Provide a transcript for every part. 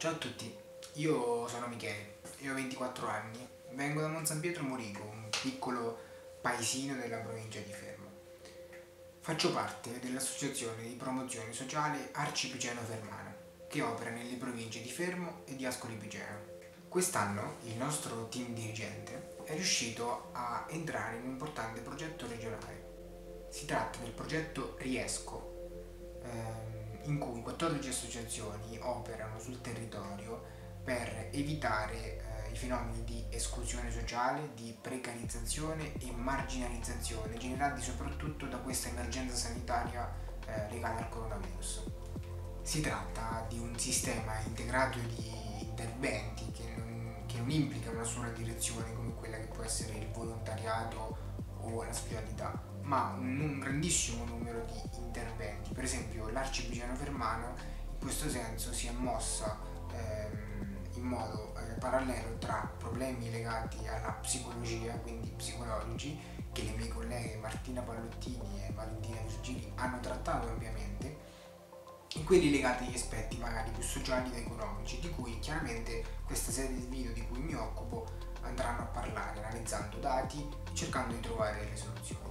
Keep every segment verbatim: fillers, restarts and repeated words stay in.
Ciao a tutti, io sono Michele e ho ventiquattro anni, vengo da Monsan Pietro Morico, un piccolo paesino della provincia di Fermo. Faccio parte dell'associazione di promozione sociale Arci Piceno Fermano, che opera nelle province di Fermo e di Ascoli Piceno. Quest'anno il nostro team dirigente è riuscito a entrare in un importante progetto regionale. Si tratta del progetto Riesco, ehm, in cui quattordici associazioni operano sul territorio per evitare eh, i fenomeni di esclusione sociale, di precarizzazione e marginalizzazione generati soprattutto da questa emergenza sanitaria eh, legata al coronavirus. Si tratta di un sistema integrato di interventi che non, che non implica una sola direzione come quella che può essere il volontariato o la specialità, ma un, un grandissimo numero di interventi. Per esempio l'Arci Piceno Fermano in questo senso si è mossa ehm, in modo eh, parallelo tra problemi legati alla psicologia, quindi psicologici, che le mie colleghe Martina Pallottini e Valentina Virgili hanno trattato ampiamente, e quelli legati agli aspetti magari più sociali ed economici, di cui chiaramente questa serie di video di cui mi occupo andranno a parlare, analizzando dati e cercando di trovare delle soluzioni.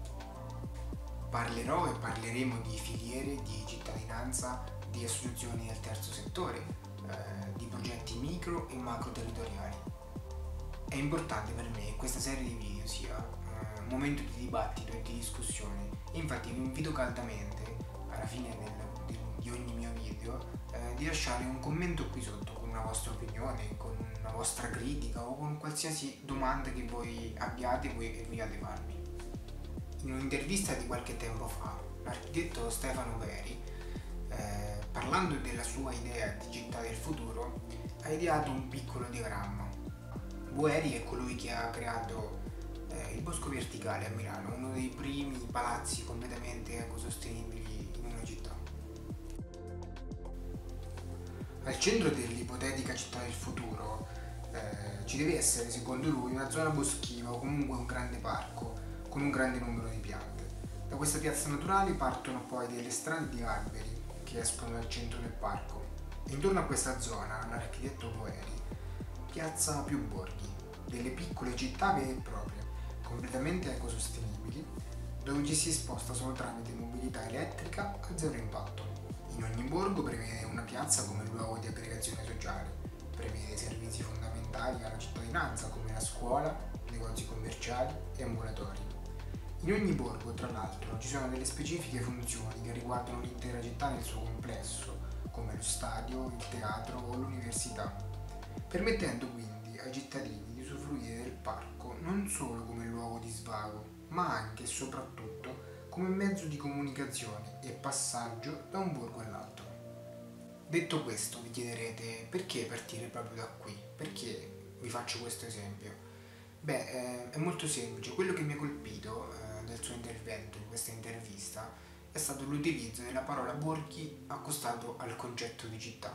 Parlerò e parleremo di filiere, di cittadinanza, di associazioni del terzo settore, eh, di progetti micro e macro territoriali. È importante per me che questa serie di video sia eh, un momento di dibattito e di discussione, e infatti vi invito caldamente alla fine del, del, di ogni mio video eh, di lasciare un commento qui sotto con una vostra opinione, con una vostra critica o con qualsiasi domanda che voi abbiate e vogliate farmi. In un'intervista di qualche tempo fa, l'architetto Stefano Veri, eh, parlando della sua idea di città del futuro, ha ideato un piccolo diagramma. Boeri è colui che ha creato eh, il Bosco Verticale a Milano, uno dei primi palazzi completamente ecosostenibili in una città. Al centro dell'ipotetica città del futuro eh, ci deve essere, secondo lui, una zona boschiva o comunque un grande parco con un grande numero di piante. Da questa piazza naturale partono poi delle strade di alberi che escono dal centro del parco, e intorno a questa zona l'architetto Boeri piazza più borghi, delle piccole città vere e proprie, completamente ecosostenibili, dove ci si sposta solo tramite mobilità elettrica a zero impatto. In ogni borgo prevede una piazza come luogo di aggregazione sociale, prevede servizi fondamentali alla cittadinanza come la scuola, negozi commerciali e ambulatori. In ogni borgo, tra l'altro, ci sono delle specifiche funzioni che riguardano l'intera città nel suo complesso, come lo stadio, il teatro o l'università, permettendo quindi ai cittadini di usufruire del parco non solo come luogo di svago, ma anche e soprattutto come mezzo di comunicazione e passaggio da un borgo all'altro. Detto questo, vi chiederete perché partire proprio da qui? Perché vi faccio questo esempio? Beh, eh, è molto semplice. Quello che mi ha colpito eh, del suo intervento, in questa intervista, è stato l'utilizzo della parola borghi accostato al concetto di città.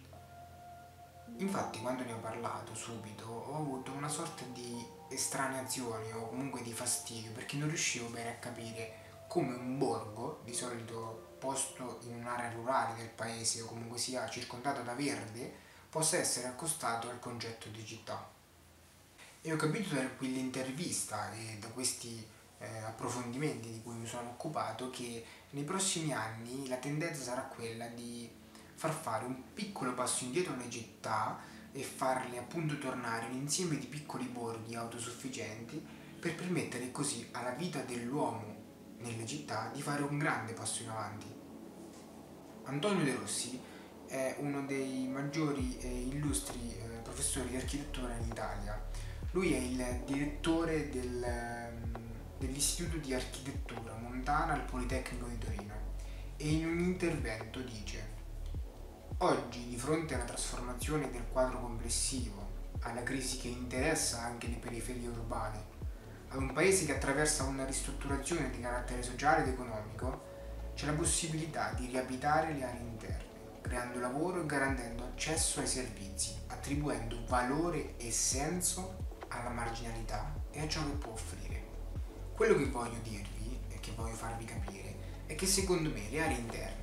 Infatti, quando ne ho parlato subito, ho avuto una sorta di estraneazione o comunque di fastidio, perché non riuscivo bene a capire come un borgo, di solito posto in un'area rurale del paese o comunque sia circondato da verde, possa essere accostato al concetto di città. E ho capito da quell'intervista e da questi eh, approfondimenti di cui mi sono occupato che nei prossimi anni la tendenza sarà quella di far fare un piccolo passo indietro alle città e farle appunto tornare un insieme di piccoli borghi autosufficienti, per permettere così alla vita dell'uomo nelle città di fare un grande passo in avanti. Antonio De Rossi è uno dei maggiori e illustri eh, professori di architettura in Italia. Lui è il direttore del, dell'Istituto di Architettura Montana al Politecnico di Torino, e in un intervento dice: oggi, di fronte alla trasformazione del quadro complessivo, alla crisi che interessa anche le periferie urbane, ad un paese che attraversa una ristrutturazione di carattere sociale ed economico, c'è la possibilità di riabitare le aree interne, creando lavoro e garantendo accesso ai servizi, attribuendo valore e senso alla marginalità e a ciò che può offrire. Quello che voglio dirvi e che voglio farvi capire è che secondo me le aree interne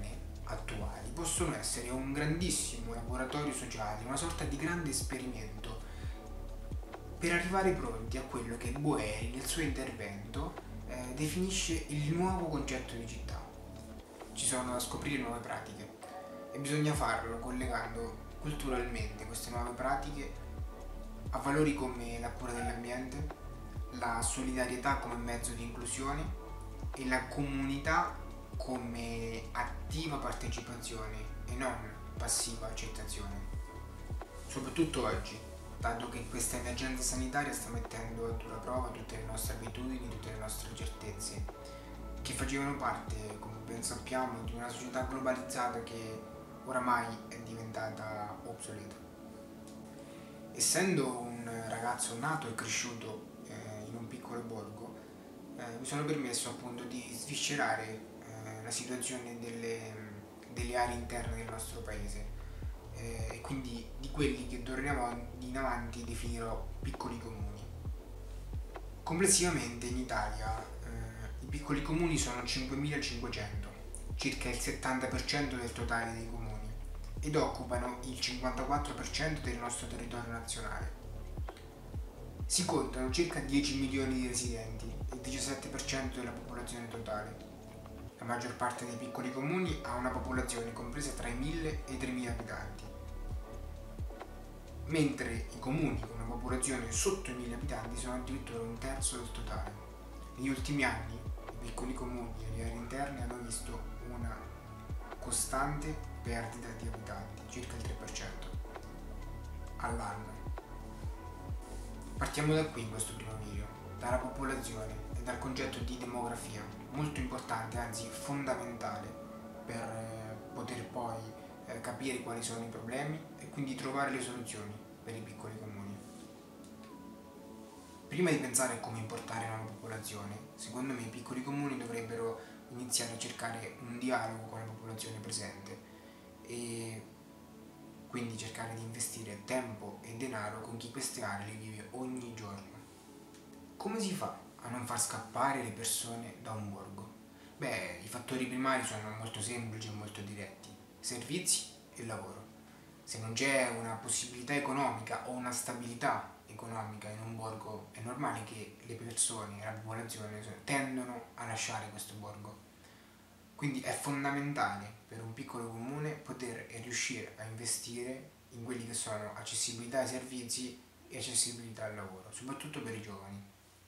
attuali possono essere un grandissimo laboratorio sociale, una sorta di grande esperimento per arrivare pronti a quello che Boeri nel suo intervento eh, definisce il nuovo concetto di città. Ci sono da scoprire nuove pratiche e bisogna farlo collegando culturalmente queste nuove pratiche a valori come la cura dell'ambiente, la solidarietà come mezzo di inclusione e la comunità come attiva partecipazione e non passiva accettazione. Soprattutto oggi, dato che questa emergenza sanitaria sta mettendo a dura prova tutte le nostre abitudini, tutte le nostre certezze, che facevano parte, come ben sappiamo, di una società globalizzata che oramai è diventata obsoleta. Essendo un ragazzo nato e cresciuto eh, in un piccolo borgo, eh, mi sono permesso appunto di sviscerare eh, la situazione delle, delle aree interne del nostro paese eh, e quindi di quelli che d'ora in avanti definirò piccoli comuni. Complessivamente in Italia eh, i piccoli comuni sono cinquemilacinquecento, circa il settanta per cento del totale dei comuni, ed occupano il cinquantaquattro per cento del nostro territorio nazionale. Si contano circa dieci milioni di residenti, il diciassette per cento della popolazione totale. La maggior parte dei piccoli comuni ha una popolazione compresa tra i mille e i tremila abitanti, mentre i comuni con una popolazione sotto i mille abitanti sono addirittura un terzo del totale. Negli ultimi anni i piccoli comuni e le aree interne hanno visto una costante perdita di abitanti, circa il tre per cento all'anno. Partiamo da qui in questo primo video, dalla popolazione e dal concetto di demografia, molto importante, anzi fondamentale, per eh, poter poi eh, capire quali sono i problemi e quindi trovare le soluzioni per i piccoli comuni. Prima di pensare a come importare una popolazione, secondo me i piccoli comuni dovrebbero iniziare a cercare un dialogo con la popolazione presente e quindi cercare di investire tempo e denaro con chi queste aree le vive ogni giorno. Come si fa a non far scappare le persone da un borgo? Beh, i fattori primari sono molto semplici e molto diretti: servizi e lavoro. Se non c'è una possibilità economica o una stabilità economica in un borgo, è normale che le persone, la popolazione tendono a lasciare questo borgo. Quindi è fondamentale per un piccolo comune poter riuscire a investire in quelli che sono accessibilità ai servizi e accessibilità al lavoro, soprattutto per i giovani.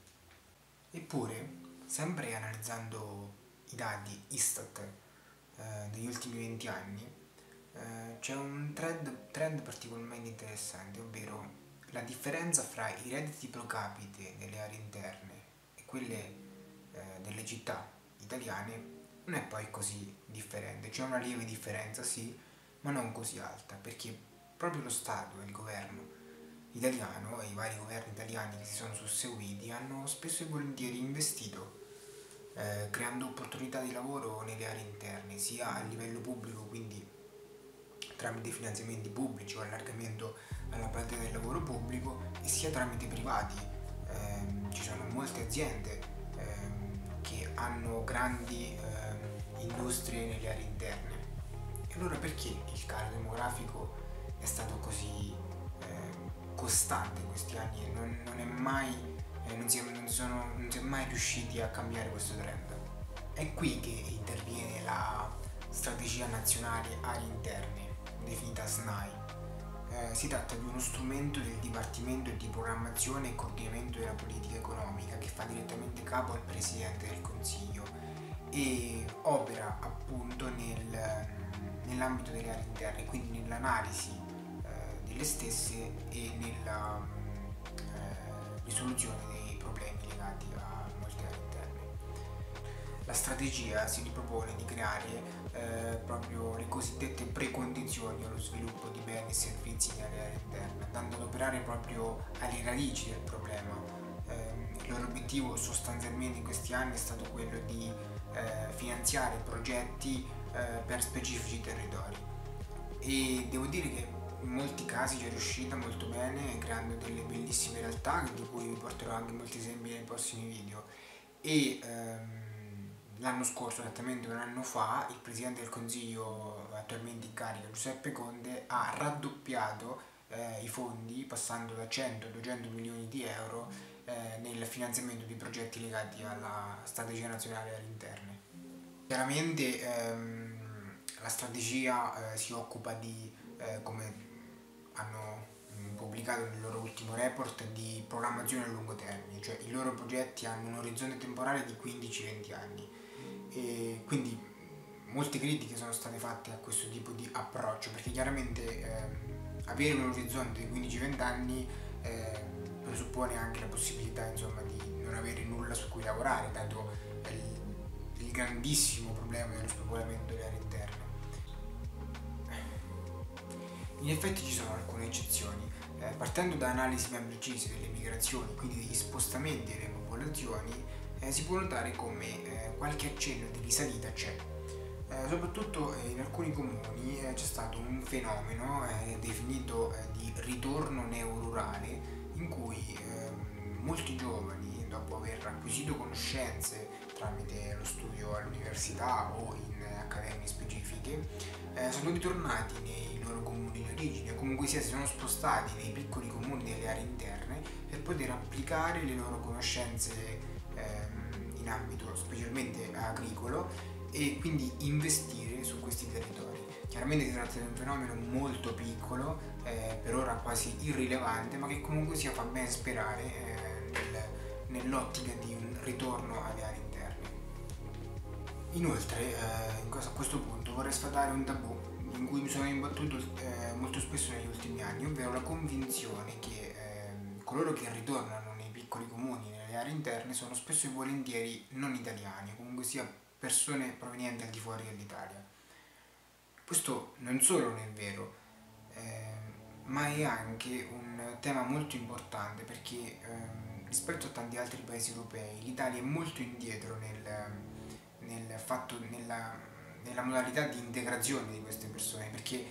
Eppure, sempre analizzando i dati Istat eh, degli ultimi venti anni, eh, c'è un trend, trend particolarmente interessante, ovvero la differenza fra i redditi pro capite delle aree interne e quelle eh, delle città italiane non è poi così differente. C'è una lieve differenza, sì, ma non così alta, perché proprio lo Stato e il governo italiano e i vari governi italiani che si sono susseguiti hanno spesso e volentieri investito eh, creando opportunità di lavoro nelle aree interne, sia a livello pubblico, quindi tramite finanziamenti pubblici o allargamento alla platea del lavoro pubblico, e sia tramite privati. Eh, ci sono molte aziende eh, che hanno grandi eh, industrie nelle aree interne. E allora perché il calo demografico è stato così eh, costante in questi anni e non, non è mai eh, non, si è, non, sono, non si è mai riusciti a cambiare questo trend? È qui che interviene la strategia nazionale aree interne, definita S N A I. Eh, si tratta di uno strumento del Dipartimento di Programmazione e Coordinamento della Politica Economica che fa direttamente capo al Presidente del Consiglio e opera appunto nel, nell'ambito delle aree interne, quindi nell'analisi eh, delle stesse e nella eh, risoluzione dei problemi legati a molte aree interne. La strategia si ripropone di creare eh, proprio le cosiddette precondizioni allo sviluppo di beni e servizi nelle aree interne, andando ad operare proprio alle radici del problema. Eh, il loro obiettivo sostanzialmente in questi anni è stato quello di eh, finanziare progetti eh, per specifici territori, e devo dire che in molti casi ci è riuscita molto bene, creando delle bellissime realtà di cui vi porterò anche molti esempi nei prossimi video. E ehm, l'anno scorso, esattamente un anno fa, il Presidente del Consiglio attualmente in carica, Giuseppe Conte, ha raddoppiato eh, i fondi, passando da cento a duecento milioni di euro eh, nel finanziamento di progetti legati alla strategia nazionale delle interne. Chiaramente ehm, la strategia eh, si occupa di, eh, come hanno mh, pubblicato nel loro ultimo report, di programmazione a lungo termine, cioè i loro progetti hanno un orizzonte temporale di quindici venti anni e quindi mh, molte critiche sono state fatte a questo tipo di approccio, perché chiaramente ehm, avere un orizzonte di quindici venti anni eh, presuppone anche la possibilità, insomma, di non avere nulla su cui lavorare, dato il, il grandissimo problema dello spopolamento delle aree interne. In effetti ci sono alcune eccezioni, eh, partendo da analisi ben precise delle migrazioni, quindi degli spostamenti delle popolazioni, eh, si può notare come eh, qualche accenno di risalita c'è. Eh, soprattutto eh, in alcuni comuni eh, c'è stato un fenomeno eh, definito eh, di ritorno neorurale, in cui ehm, molti giovani, dopo aver acquisito conoscenze tramite lo studio all'università o in eh, accademie specifiche, eh, sono ritornati nei loro comuni di origine, o comunque sia si sono spostati nei piccoli comuni delle aree interne per poter applicare le loro conoscenze ehm, in ambito specialmente agricolo e quindi investire su questi territori. Chiaramente si tratta di un fenomeno molto piccolo, eh, per ora quasi irrilevante, ma che comunque sia fa ben sperare eh, nel, nell'ottica di un ritorno alle aree interne. Inoltre, eh, a questo punto vorrei sfatare un tabù in cui mi sono imbattuto eh, molto spesso negli ultimi anni, ovvero la convinzione che eh, coloro che ritornano nei piccoli comuni, nelle aree interne, sono spesso e volentieri non italiani, comunque sia persone provenienti al di fuori dell'Italia. Questo non solo non è vero, eh, ma è anche un tema molto importante perché eh, rispetto a tanti altri paesi europei l'Italia è molto indietro nel, nel fatto, nella, nella modalità di integrazione di queste persone, perché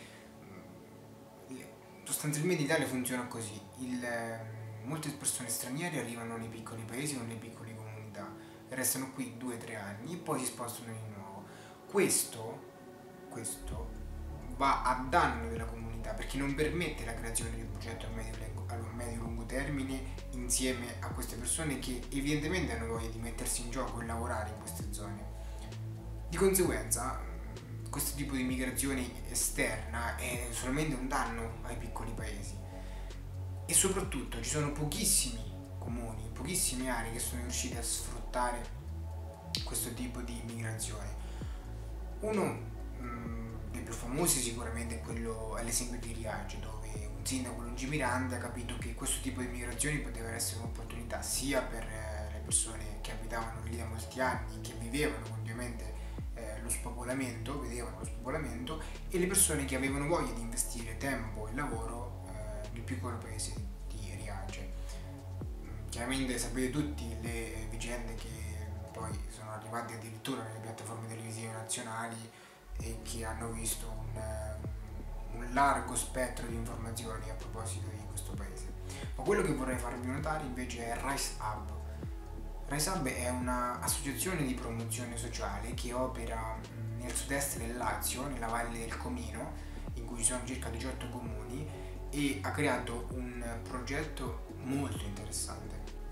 sostanzialmente l'Italia funziona così: il, molte persone straniere arrivano nei piccoli paesi o nelle piccole comunità, restano qui due o tre anni e poi si spostano di nuovo. Questo, questo va a danno della comunità perché non permette la creazione di un progetto a medio-lungo termine insieme a queste persone che evidentemente hanno voglia di mettersi in gioco e lavorare in queste zone. Di conseguenza questo tipo di migrazione esterna è solamente un danno ai piccoli paesi e soprattutto ci sono pochissimi comuni, pochissime aree che sono riusciti a sfruttare questo tipo di migrazione. Uno mh, dei più famosi sicuramente è quello, è l'esempio di Riace, dove un sindaco lungimirante ha capito che questo tipo di migrazioni poteva essere un'opportunità sia per eh, le persone che abitavano lì da molti anni, che vivevano ovviamente eh, lo spopolamento, vedevano lo spopolamento, e le persone che avevano voglia di investire tempo e lavoro eh, nel piccolo paese di Riace. Chiaramente sapete tutti le vicende che poi sono arrivate addirittura nelle piattaforme televisive nazionali e che hanno visto un, un largo spettro di informazioni a proposito di questo paese. Ma quello che vorrei farvi notare invece è Rise Hub. Rise Hub è un'associazione di promozione sociale che opera nel sud-est del Lazio, nella valle del Comino, in cui ci sono circa diciotto comuni, e ha creato un progetto molto interessante.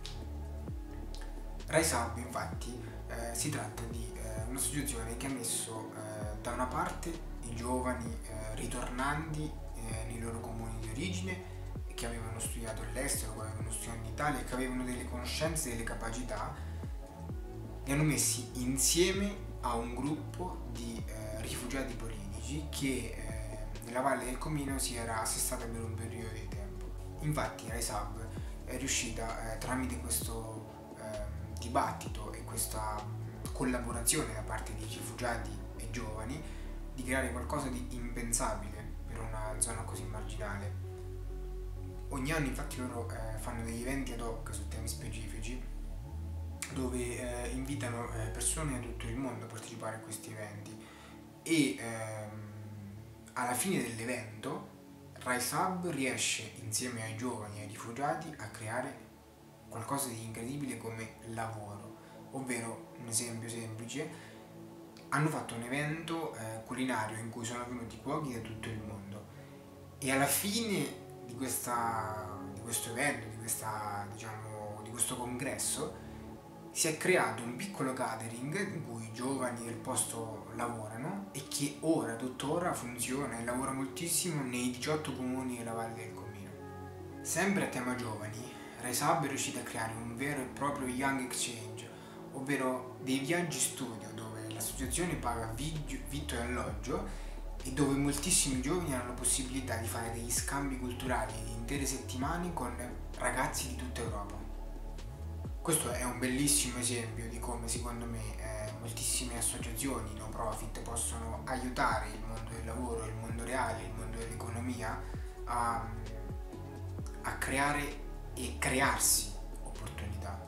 Rise Hub infatti eh, si tratta di eh, un'associazione che ha messo eh, da una parte i giovani eh, ritornanti eh, nei loro comuni di origine, che avevano studiato all'estero, che avevano studiato in Italia e che avevano delle conoscenze e delle capacità, li hanno messi insieme a un gruppo di eh, rifugiati politici che eh, nella Valle del Comino si era assestata per un periodo di tempo. Infatti Rise Hub è riuscita eh, tramite questo eh, dibattito e questa collaborazione da parte di rifugiati e giovani di creare qualcosa di impensabile per una zona così marginale. Ogni anno infatti loro eh, fanno degli eventi ad hoc su temi specifici dove eh, invitano eh, persone da tutto il mondo a partecipare a questi eventi e ehm, alla fine dell'evento Rise Hub riesce insieme ai giovani e ai rifugiati a creare qualcosa di incredibile come lavoro, ovvero un esempio semplice, hanno fatto un evento eh, culinario in cui sono venuti cuochi da tutto il mondo e alla fine di, questa, di questo evento, di, questa, diciamo, di questo congresso, si è creato un piccolo catering in cui i giovani del posto lavorano e che ora, tuttora, funziona e lavora moltissimo nei diciotto comuni della Valle del Comino. Sempre a tema giovani, Raisab è riuscita a creare un vero e proprio Young Exchange, ovvero dei viaggi studio dove l'associazione paga vitto e alloggio e dove moltissimi giovani hanno la possibilità di fare degli scambi culturali di intere settimane con ragazzi di tutta Europa. Questo è un bellissimo esempio di come secondo me eh, moltissime associazioni no profit possono aiutare il mondo del lavoro, il mondo reale, il mondo dell'economia a, a creare e crearsi opportunità.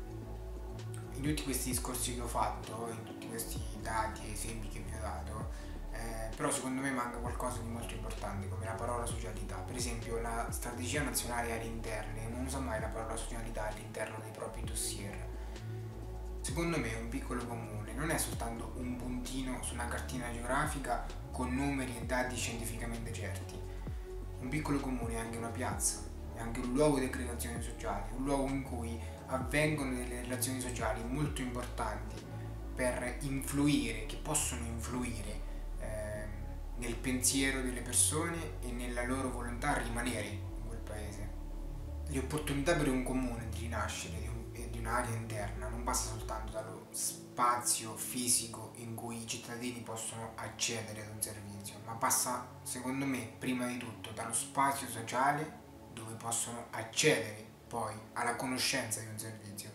In tutti questi discorsi che ho fatto, in tutti questi dati e esempi che vi ho dato, eh, però secondo me manca qualcosa di molto importante come la parola socialità. Per esempio la strategia nazionale aree interne non usa mai la parola socialità all'interno dei propri dossier. Secondo me un piccolo comune non è soltanto un puntino su una cartina geografica con numeri e dati scientificamente certi. Un piccolo comune è anche una piazza, è anche un luogo di aggregazione sociale, un luogo in cui avvengono delle relazioni sociali molto importanti per influire, che possono influire eh, nel pensiero delle persone e nella loro volontà a rimanere in quel paese. Le opportunità per un comune di rinascere di, un, di un'area interna non passa soltanto dallo spazio fisico in cui i cittadini possono accedere ad un servizio, ma passa, secondo me, prima di tutto dallo spazio sociale dove possono accedere poi alla conoscenza di un servizio.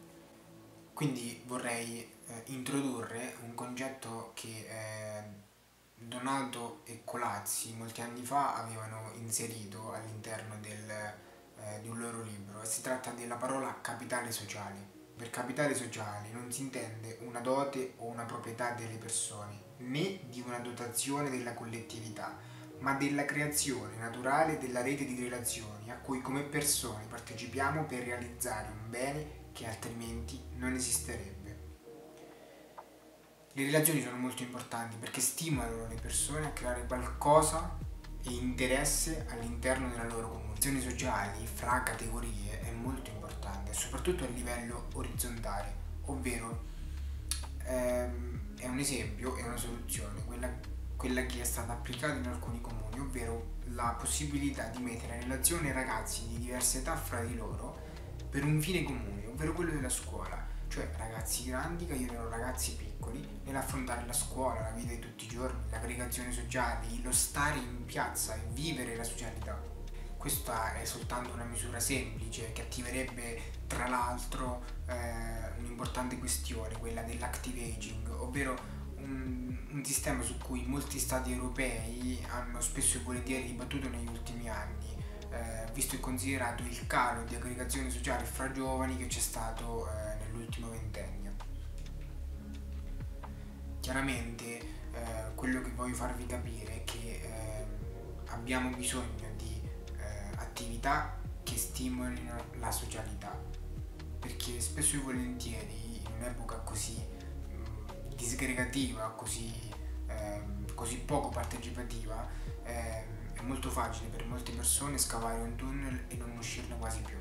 Quindi vorrei eh, introdurre un concetto che eh, Donato e Colazzi molti anni fa avevano inserito all'interno del, eh, di un loro libro, e si tratta della parola capitale sociale. Per capitale sociale non si intende una dote o una proprietà delle persone, né di una dotazione della collettività, ma della creazione naturale della rete di relazioni a cui come persone partecipiamo per realizzare un bene che altrimenti non esisterebbe. Le relazioni sono molto importanti perché stimolano le persone a creare qualcosa e interesse all'interno della loro comunità. Le relazioni sociali fra categorie è molto importante, soprattutto a livello orizzontale, ovvero ehm, è un esempio, è una soluzione, quella quella che è stata applicata in alcuni comuni, ovvero la possibilità di mettere in relazione ragazzi di diverse età fra di loro per un fine comune, ovvero quello della scuola, cioè ragazzi grandi che aiutano ragazzi piccoli nell'affrontare la scuola, la vita di tutti i giorni, l'aggregazione sociale, lo stare in piazza e vivere la socialità. Questa è soltanto una misura semplice che attiverebbe tra l'altro eh, un'importante questione, quella dell'active aging, ovvero Un, un sistema su cui molti stati europei hanno spesso e volentieri dibattuto negli ultimi anni, eh, visto e considerato il calo di aggregazione sociale fra giovani che c'è stato eh, nell'ultimo ventennio. Chiaramente eh, quello che voglio farvi capire è che eh, abbiamo bisogno di eh, attività che stimolino la socialità, perché spesso e volentieri in un'epoca così disgregativa, così, ehm, così poco partecipativa, ehm, è molto facile per molte persone scavare un tunnel e non uscirne quasi più.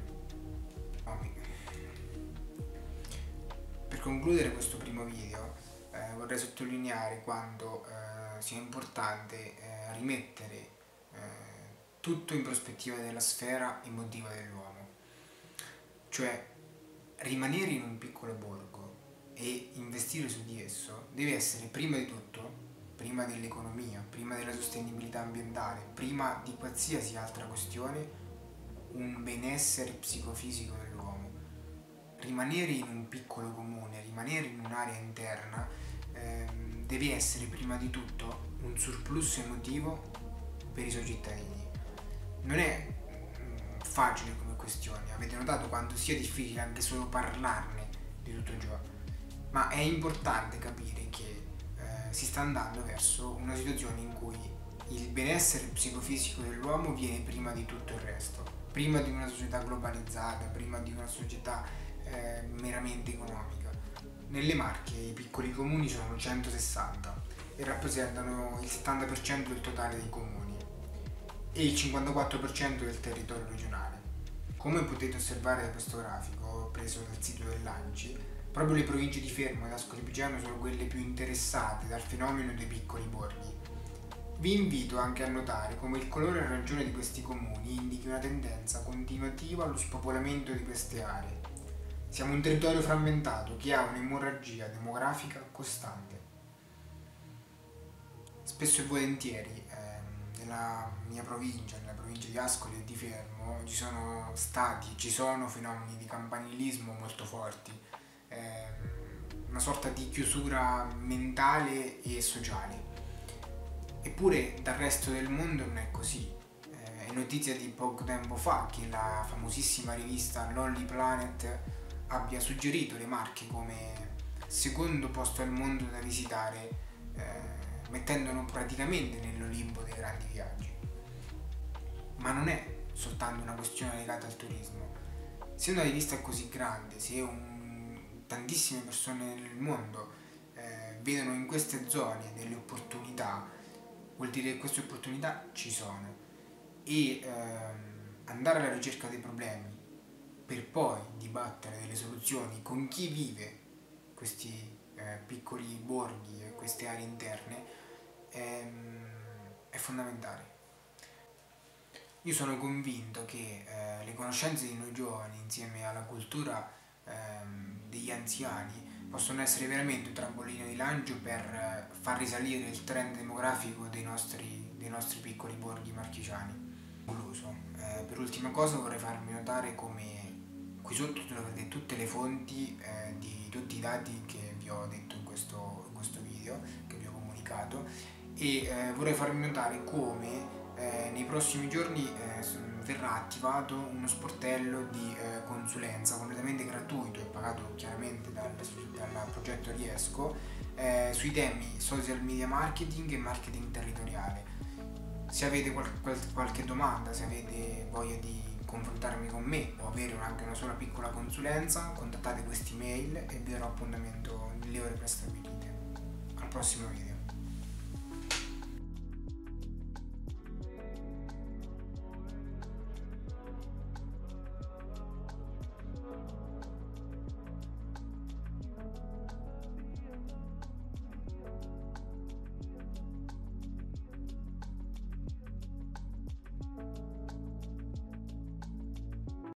Per concludere questo primo video eh, vorrei sottolineare quanto eh, sia importante eh, rimettere eh, tutto in prospettiva della sfera emotiva dell'uomo, cioè rimanere in un piccolo borgo e investire su di esso deve essere prima di tutto, prima dell'economia, prima della sostenibilità ambientale, prima di qualsiasi altra questione, un benessere psicofisico dell'uomo. Rimanere in un piccolo comune, rimanere in un'area interna ehm, deve essere prima di tutto un surplus emotivo per i suoi cittadini. Non è mm, facile come questione, avete notato quanto sia difficile anche solo parlarne di tutto ciò. Ma è importante capire che eh, si sta andando verso una situazione in cui il benessere psicofisico dell'uomo viene prima di tutto il resto, prima di una società globalizzata, prima di una società eh, meramente economica. Nelle Marche i piccoli comuni sono centosessanta e rappresentano il settanta per cento del totale dei comuni e il cinquantaquattro per cento del territorio regionale. Come potete osservare da questo grafico preso dal sito dell'A N C I, proprio le province di Fermo ed Ascoli Piceno sono quelle più interessate dal fenomeno dei piccoli borghi. Vi invito anche a notare come il colore arancione di questi comuni indichi una tendenza continuativa allo spopolamento di queste aree. Siamo un territorio frammentato che ha un'emorragia demografica costante. Spesso e volentieri ehm, nella mia provincia, nella provincia di Ascoli e di Fermo, ci sono stati e ci sono fenomeni di campanilismo molto forti, ehm, una sorta di chiusura mentale e sociale. Eppure dal resto del mondo non è così. Eh, è notizia di poco tempo fa che la famosissima rivista Lonely Planet abbia suggerito le Marche come secondo posto al mondo da visitare, eh, mettendolo praticamente nell'Olimpo dei grandi viaggi. Ma non è soltanto una questione legata al turismo. Se una rivista è così grande, se un, tantissime persone nel mondo eh, vedono in queste zone delle opportunità, vuol dire che queste opportunità ci sono e ehm, andare alla ricerca dei problemi per poi dibattere delle soluzioni con chi vive questi eh, piccoli borghi e queste aree interne ehm, è fondamentale. Io sono convinto che eh, le conoscenze di noi giovani insieme alla cultura ehm, degli anziani possono essere veramente un trampolino di lancio per eh, far risalire il trend demografico dei nostri, dei nostri piccoli borghi marchigiani. Concluso, eh, per ultima cosa vorrei farvi notare come qui sotto trovate tutte le fonti eh, di tutti i dati che vi ho detto in questo, in questo video, che vi ho comunicato, e eh, vorrei farvi notare come eh, nei prossimi giorni eh, verrà attivato uno sportello di eh, consulenza completamente gratuito e pagato chiaramente dal, dal progetto Riesco eh, sui temi social media marketing e marketing territoriale. Se avete qual- qual- qualche domanda, se avete voglia di confrontarmi con me o avere anche una sola piccola consulenza, contattate questa email e vi darò appuntamento nelle ore prestabilite. Al prossimo video.